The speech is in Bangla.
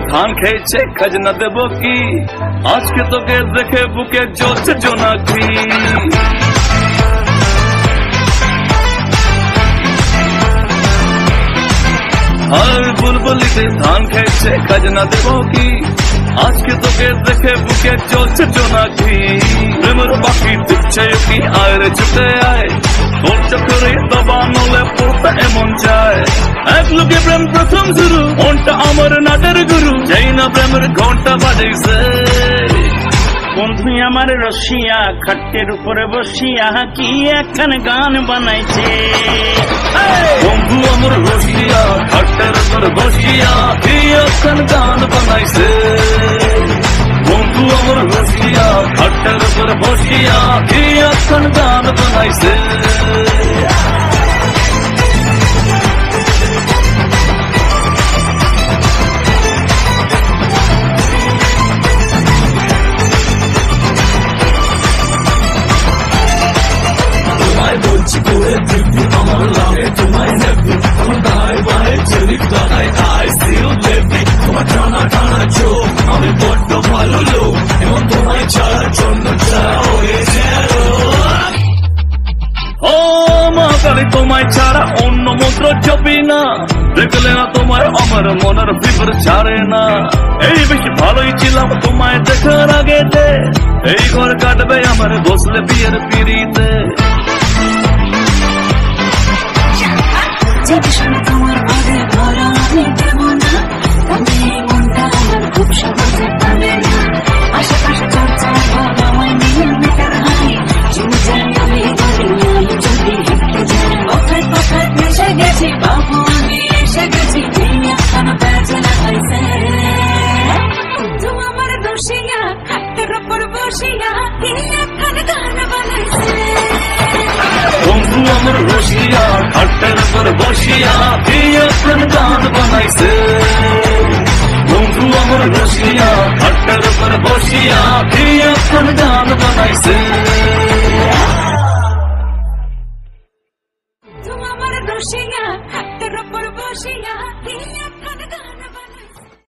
ধান খেয়েছে খাজনা দেব কি, আজকে তোকে দেখে বুকে জ্বলছে জোনাকি। আর বুলবুলিতে ধান খেয়েছে খাজনা দেব কি, আজকে তোকে দেখে বুকে জ্বলছে জোনাকি। প্রেমের বাকি দিচ্ছে কি, আয় রে ছুটে আয়, তোর চক্করে দবানলে পড়তে এমন চায়। এক লোকে প্রেম প্রথম শুরু, মনটা আমার নাটের গুরু, যেই না প্রেমের ঘন্টা বাজাইছে। বন্ধু আমার রসিয়া খাটের উপরে বসিয়া কি একখান গান বানাইছে। বন্ধু আমার রসিয়া খাটের উপরে বসিয়া কি একখান গান বানাইছে। বন্ধু আমার রসিয়া খাটের উপরে বসিয়া কি একখান গান বানাইছে। বলছি করে দিবি আমার লাগে তোমায় নেবি, আমার দায় বায় চলি দাঁড়ায় আই সিল লেবি। তোমার টানা টানা চোখ আমি বড্ড ভালো লোক, এবং তোমায় ছাড়ার জন্য হয়েছে। ও মা কালী তোমায় ছাড়া অন্য মন্ত্র জপি না, দেখলে না তোমায় আমার মনের ফিবর ছাড়ে না। এই বেশি ভালোই ছিলাম তোমায় দেখার আগেতে, এই ঘর কাটবে আমার বসলে বিয়ের পিড়িতে। তোমার আগে ভরা আমি দেব না, তবে মনটা আমার খুব সহজে পাবে না। আশেপাশে চর্চা আমায় নিয়ে মেটার হাই, চলে যাই আমি গরিব যদি হেঁটে যাই। কথায় কথায় ভেসে গেছি বাবু, আমি এসে গেছি কেন বেঁচে না হয়েছে। তুমি আমার দোষিয়া হাতের ওপর বসিয়া কি একখান গান বানাইছে। বন্ধু আমার রসিয়া খাটের উপর বসিয়া কি একখান গান বানাইছে। বন্ধু আমার রসিয়া খাটের উপর বসিয়া কি একখান গান বানাইছে। তুমি আমার রসিয়া হাতের ওপর বসিয়া